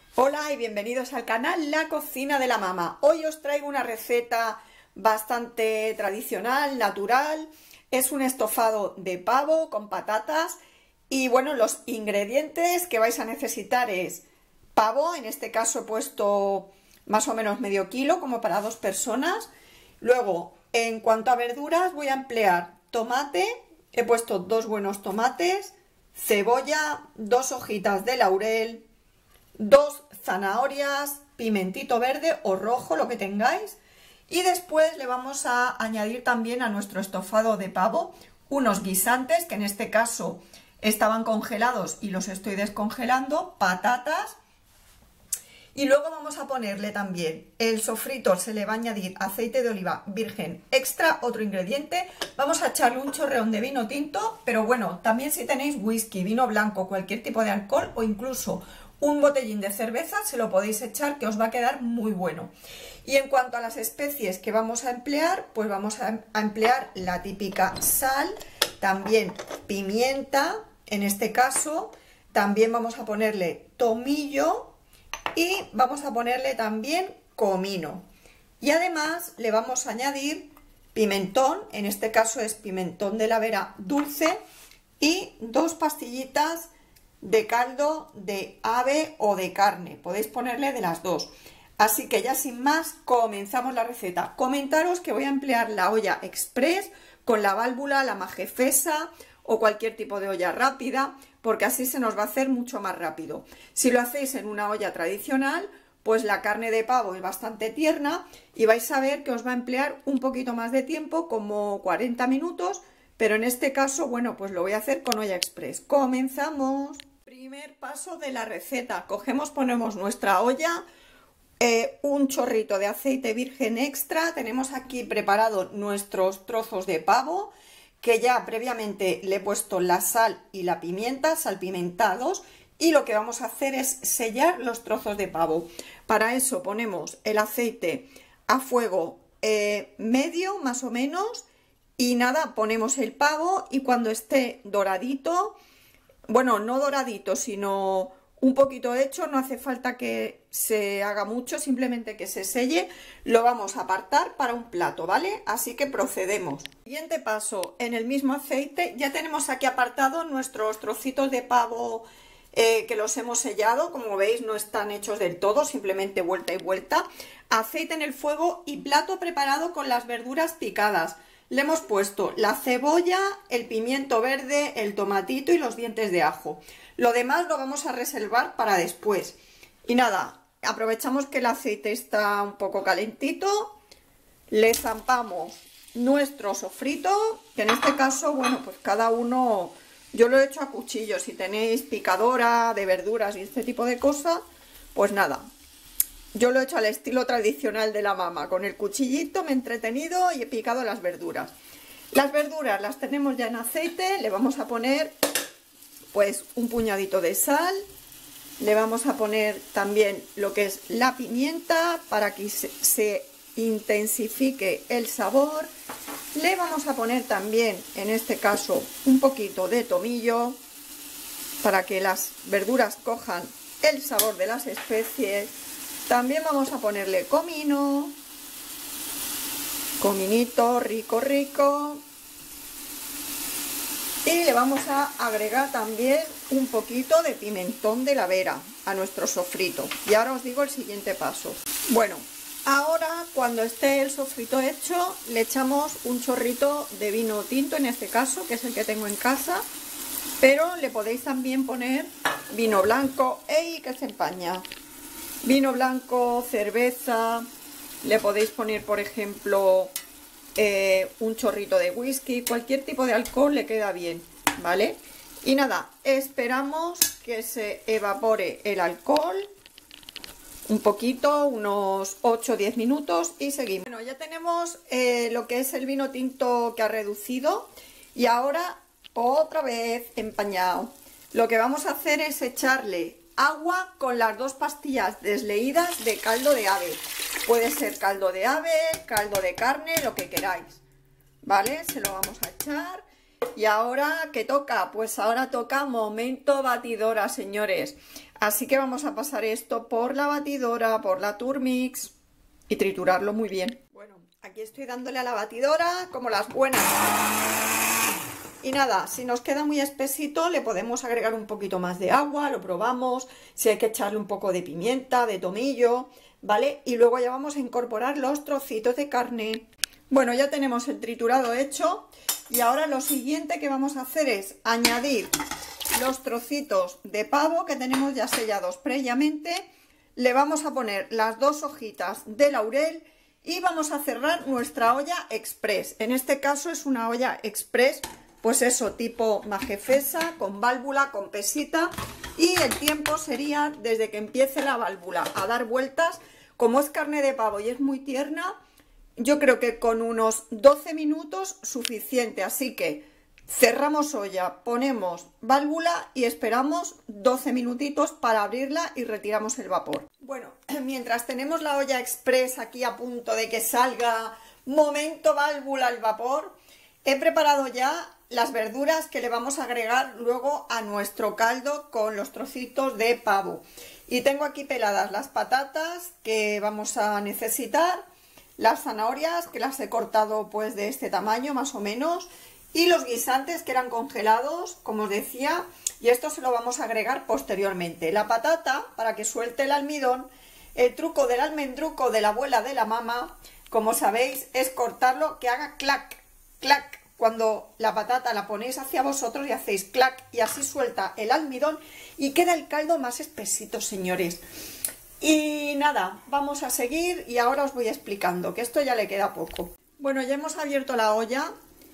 Hola y bienvenidos al canal La Cocina de la Mama. Hoy os traigo una receta bastante tradicional, natural. Es un estofado de pavo con patatas y bueno, los ingredientes que vais a necesitar es pavo, en este caso he puesto más o menos medio kilo como para 2 personas. Luego, en cuanto a verduras, voy a emplear tomate, he puesto 2 buenos tomates, cebolla, 2 hojitas de laurel, 2 zanahorias, pimentito verde o rojo, lo que tengáis. Y después le vamos a añadir también a nuestro estofado de pavo unos guisantes, que en este caso estaban congelados y los estoy descongelando, patatas. Y luego vamos a ponerle también el sofrito, se le va a añadir aceite de oliva virgen extra, otro ingrediente. Vamos a echarle un chorreón de vino tinto, pero bueno, también si tenéis whisky, vino blanco, cualquier tipo de alcohol o incluso un botellín de cerveza, se lo podéis echar, que os va a quedar muy bueno. Y en cuanto a las especies que vamos a emplear, pues vamos a emplear la típica sal, también pimienta, en este caso, también vamos a ponerle tomillo y vamos a ponerle también comino. Y además le vamos a añadir pimentón, en este caso es pimentón de la Vera dulce, y 2 pastillitas de caldo de ave o de carne, podéis ponerle de las 2. Así que ya sin más comenzamos la receta. Comentaros que voy a emplear la olla express con la válvula, la majefesa o cualquier tipo de olla rápida, porque así se nos va a hacer mucho más rápido. Si lo hacéis en una olla tradicional, pues la carne de pavo es bastante tierna y vais a ver que os va a emplear un poquito más de tiempo, como 40 minutos, pero en este caso, bueno, pues lo voy a hacer con olla express. ¡Comenzamos! Primer paso de la receta, ponemos nuestra olla, un chorrito de aceite virgen extra, tenemos aquí preparado nuestros trozos de pavo, que ya previamente le he puesto la sal y la pimienta, salpimentados, y lo que vamos a hacer es sellar los trozos de pavo. Para eso ponemos el aceite a fuego medio más o menos, y nada, ponemos el pavo y cuando esté doradito, bueno, no doradito, sino un poquito hecho, no hace falta que se haga mucho, simplemente que se selle, lo vamos a apartar para un plato, ¿vale? Así que procedemos. Siguiente paso, en el mismo aceite ya tenemos aquí apartados nuestros trocitos de pavo que los hemos sellado, como veis no están hechos del todo, simplemente vuelta y vuelta. Aceite en el fuego y plato preparado con las verduras picadas. Le hemos puesto la cebolla, el pimiento verde, el tomatito y los dientes de ajo. Lo demás lo vamos a reservar para después. Y nada, aprovechamos que el aceite está un poco calentito, le zampamos nuestro sofrito, que en este caso, bueno, pues cada uno, yo lo he hecho a cuchillo. Si tenéis picadora de verduras y este tipo de cosas, pues nada. Yo lo he hecho al estilo tradicional de la mama, con el cuchillito me he entretenido y he picado las verduras. Las verduras las tenemos ya en aceite, le vamos a poner pues un puñadito de sal, le vamos a poner también lo que es la pimienta para que se intensifique el sabor. Le vamos a poner también, en este caso, un poquito de tomillo para que las verduras cojan el sabor de las especies. También vamos a ponerle comino, cominito rico rico, y le vamos a agregar también un poquito de pimentón de la Vera a nuestro sofrito. Y ahora os digo el siguiente paso. Bueno, ahora cuando esté el sofrito hecho le echamos un chorrito de vino tinto, en este caso, que es el que tengo en casa, pero le podéis también poner vino blanco. ¡Ey, que se empaña! Vino blanco, cerveza, le podéis poner por ejemplo un chorrito de whisky, cualquier tipo de alcohol le queda bien, ¿vale? Y nada, esperamos que se evapore el alcohol un poquito, unos 8 o 10 minutos y seguimos. Bueno, ya tenemos lo que es el vino tinto que ha reducido y ahora otra vez empañado. Lo que vamos a hacer es echarle agua con las 2 pastillas desleídas de caldo de ave. Puede ser caldo de ave, caldo de carne, lo que queráis, ¿vale? Se lo vamos a echar. Y ahora, ¿qué toca? Pues ahora toca momento batidora, señores. Así que vamos a pasar esto por la batidora, por la Turmix y triturarlo muy bien. Bueno, aquí estoy dándole a la batidora como las buenas. Y nada, si nos queda muy espesito le podemos agregar un poquito más de agua, lo probamos, si hay que echarle un poco de pimienta, de tomillo, ¿vale? Y luego ya vamos a incorporar los trocitos de carne. Bueno, ya tenemos el triturado hecho y ahora lo siguiente que vamos a hacer es añadir los trocitos de pavo que tenemos ya sellados previamente. Le vamos a poner las 2 hojitas de laurel y vamos a cerrar nuestra olla express. En este caso es una olla express, pues eso, tipo majefesa, con válvula, con pesita, y el tiempo sería desde que empiece la válvula a dar vueltas. Como es carne de pavo y es muy tierna, yo creo que con unos 12 minutos suficiente, así que cerramos olla, ponemos válvula y esperamos 12 minutitos para abrirla y retiramos el vapor. Bueno, mientras tenemos la olla express aquí a punto de que salga, momento válvula el vapor, he preparado ya las verduras que le vamos a agregar luego a nuestro caldo con los trocitos de pavo. Y tengo aquí peladas las patatas que vamos a necesitar, las zanahorias que las he cortado pues de este tamaño más o menos, y los guisantes que eran congelados, como os decía, y esto se lo vamos a agregar posteriormente. La patata, para que suelte el almidón, el truco del almendruco de la abuela de la mamá, como sabéis, es cortarlo que haga clac, clac. Cuando la patata la ponéis hacia vosotros y hacéis clac y así suelta el almidón y queda el caldo más espesito, señores. Y nada, vamos a seguir y ahora os voy explicando, que esto ya le queda poco. Bueno, ya hemos abierto la olla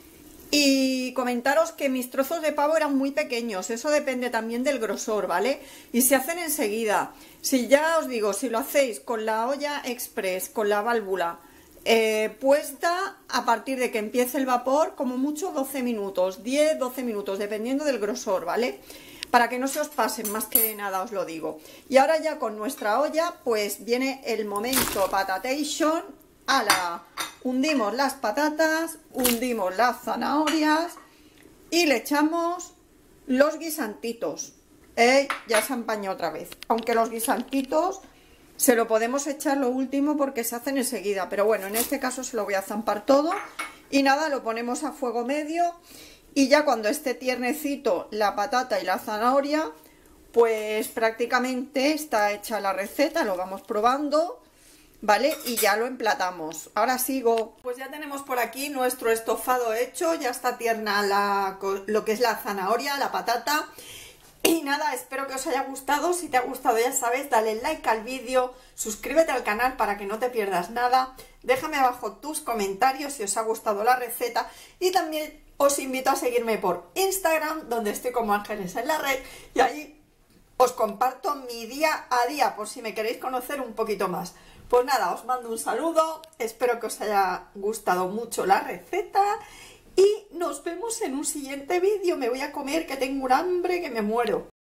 y comentaros que mis trozos de pavo eran muy pequeños, eso depende también del grosor, ¿vale? Y se hacen enseguida. Si ya os digo, si lo hacéis con la olla express, con la válvula puesta, a partir de que empiece el vapor, como mucho 12 minutos, 10-12 minutos, dependiendo del grosor, ¿vale? Para que no se os pasen, más que nada os lo digo. Y ahora ya con nuestra olla, pues viene el momento patatation. ¡Hala! Hundimos las patatas, hundimos las zanahorias y le echamos los guisantitos. Ya se ha empañado otra vez. Aunque los guisantitos se lo podemos echar lo último porque se hacen enseguida. Pero bueno, en este caso se lo voy a zampar todo. Y nada, lo ponemos a fuego medio. Y ya cuando esté tiernecito la patata y la zanahoria, pues prácticamente está hecha la receta. Lo vamos probando, ¿vale? Y ya lo emplatamos. Ahora sigo. Pues ya tenemos por aquí nuestro estofado hecho. Ya está tierna lo que es la zanahoria, la patata. Y nada, espero que os haya gustado. Si te ha gustado, ya sabes, dale like al vídeo, suscríbete al canal para que no te pierdas nada. Déjame abajo tus comentarios si os ha gustado la receta. Y también os invito a seguirme por Instagram, donde estoy como Ángeles en la Red. Y ahí os comparto mi día a día, por si me queréis conocer un poquito más. Pues nada, os mando un saludo. Espero que os haya gustado mucho la receta. Y nos vemos en un siguiente vídeo. Me voy a comer, que tengo un hambre que me muero.